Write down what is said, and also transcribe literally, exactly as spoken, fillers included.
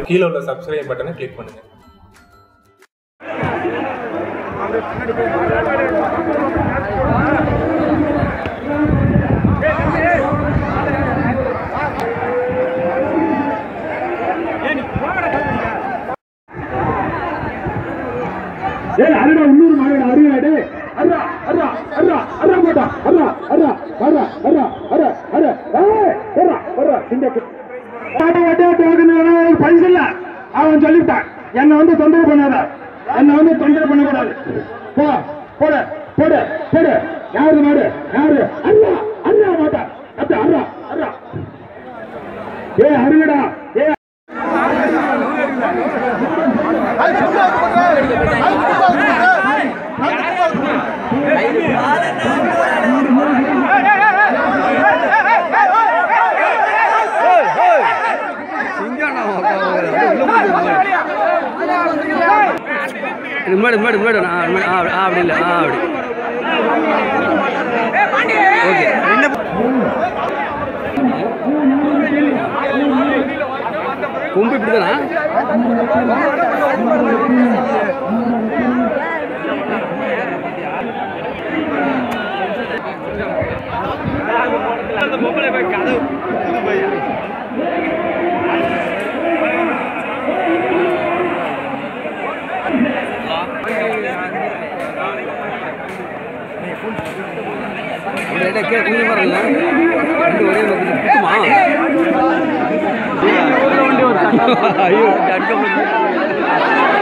கீழே உள்ள சப்ஸ்கிரைப் பட்டனை கிளிக் பண்ணுங்க. ஏய் அருடா உள்ளூர் மாடு அருடாடே அர்ரா அர்ரா அர்ரா அர்ரா போடா அர்ரா அர்ரா அர்ரா அர்ரா அர்ரா அர்ரா ஏய் அர்ரா அர்ரா இந்த ஆட வடே டோகனே பைசா இல்ல அவன் சொல்லிட்டான் என்ன வந்து தொந்தரவு பண்ணாத என்ன வந்து தொந்தரவு பண்ண கூடாது போ போடு போடு போடு யாரு மாடு யாரு அர்ரா அர்ரா மாடா அட அர்ரா அர்ரா ஏய் அருடா ஏய் மேடு மேடு மேடு அப்படி இல்லை ஆ அப்படி ஓகே கொம்பு இப்படிதானா ஐயோ